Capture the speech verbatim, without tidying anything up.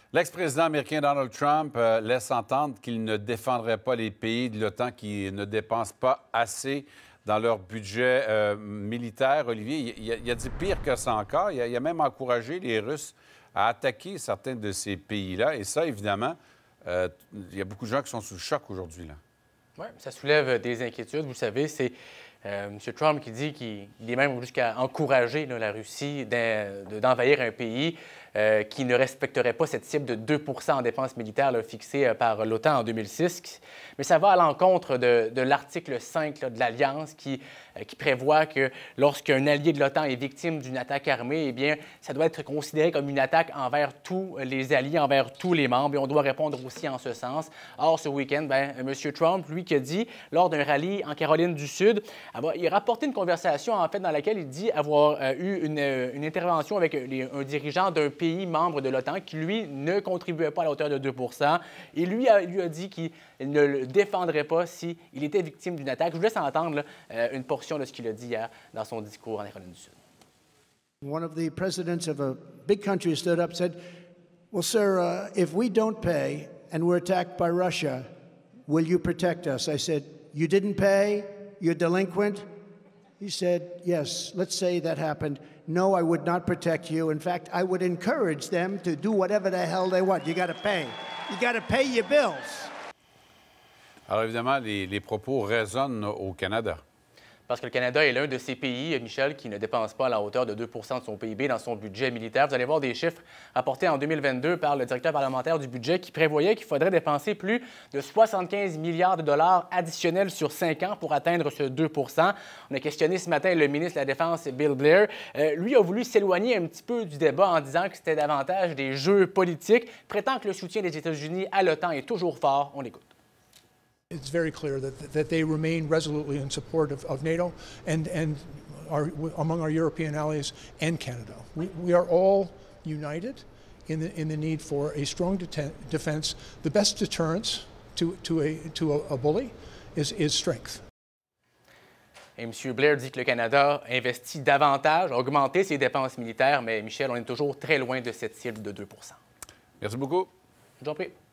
L'ex-président américain Donald Trump euh, laisse entendre qu'il ne défendrait pas les pays de l'OTAN qui ne dépensent pas assez dans leur budget euh, militaire. Olivier, il, il, a, il a dit pire que ça encore. Il a, il a même encouragé les Russes à attaquer certains de ces pays-là. Et ça, évidemment, euh, il y a beaucoup de gens qui sont sous le choc aujourd'hui. Oui, ça soulève des inquiétudes. Vous savez, c'est euh, M. Trump qui dit qu'il est même jusqu'à encourager là, la Russie d'envahir un pays euh, qui ne respecterait pas cette cible de deux pour cent en dépenses militaires là, fixée euh, par l'OTAN en deux mille six. Mais ça va à l'encontre de, de l'article cinq là, de l'Alliance qui, euh, qui prévoit que lorsqu'un allié de l'OTAN est victime d'une attaque armée, eh bien, ça doit être considéré comme une attaque envers tous les alliés, envers tous les membres, et on doit répondre aussi en ce sens. Or, ce week-end, ben, M. Trump, lui, qui a dit, lors d'un rallye en Caroline du Sud, il a rapporté une conversation, en fait, dans laquelle il dit avoir euh, eu une, une intervention avec les, un dirigeant d'un pays membre de l'OTAN qui, lui, ne contribuait pas à la hauteur de deux pour cent. Et lui a, lui a dit qu'il ne le défendrait pas s'il était victime d'une attaque. Je vous laisse entendre là, euh, une portion de ce qu'il a dit hier dans son discours en Caroline du Sud. One of the presidents of a big country stood up and said, well, sir, uh, if we don't pay and we're attacked by Russia, will you protect us? I said, you didn't pay? You're delinquent? He said, yes, let's say that happened. No, I would not protect you. In fact, I would encourage them to do whatever the hell they want. You got to pay. You got to pay your bills. Alors, évidemment, les, les propos résonnent au Canada. Parce que le Canada est l'un de ces pays, Michel, qui ne dépense pas à la hauteur de deux pour cent de son P I B dans son budget militaire. Vous allez voir des chiffres rapportés en deux mille vingt-deux par le directeur parlementaire du budget qui prévoyait qu'il faudrait dépenser plus de soixante-quinze milliards de dollars additionnels sur cinq ans pour atteindre ce deux pour cent. On a questionné ce matin le ministre de la Défense, Bill Blair. Euh, lui a voulu s'éloigner un petit peu du débat en disant que c'était davantage des jeux politiques, prétend que le soutien des États-Unis à l'OTAN est toujours fort. On l'écoute. It's very clear that, that they remain resolutely in support of, of NATO and, and our, among our European allies and Canada. We, we are all united in the, in the need for a strong defense. The best deterrence to, to, a, to a, a bully is, is strength. Et M. Blair dit que le Canada investit davantage, a augmenté ses dépenses militaires, mais Michel, on est toujours très loin de cette cible de deux pour cent. Merci beaucoup. Je vous en prie.